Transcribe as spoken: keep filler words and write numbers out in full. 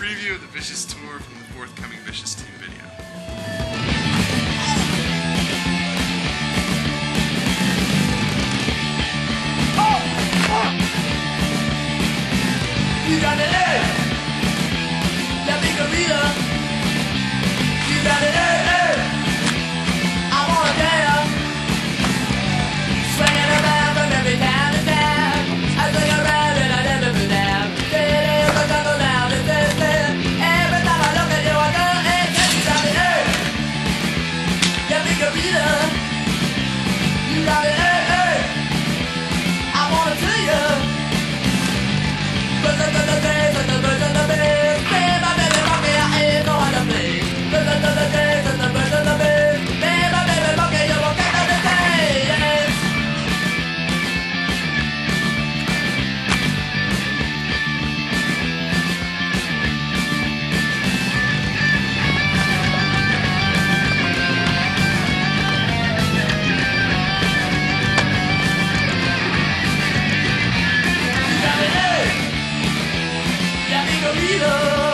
preview of the Vicious tour from the forthcoming Vicious team video. You got it, hey! La bigger reader. You got it, hey, hey! I wanna dance. Swinging around from every town to town. I swing around and I never been down. City of the jungle down to this, this. Every time I look at you, I go, hey, you got it, hey! La bigger reader. You got it, hey, hey! I wanna tell you. Listen to the days and the birds and the bees. Babe, my baby, monkey, I ain't know how to play. Listen to the days and the birds and the bees. Babe, my baby, monkey, you won't get nothing to say. Yes. You got it, hey! Yeah, amigo,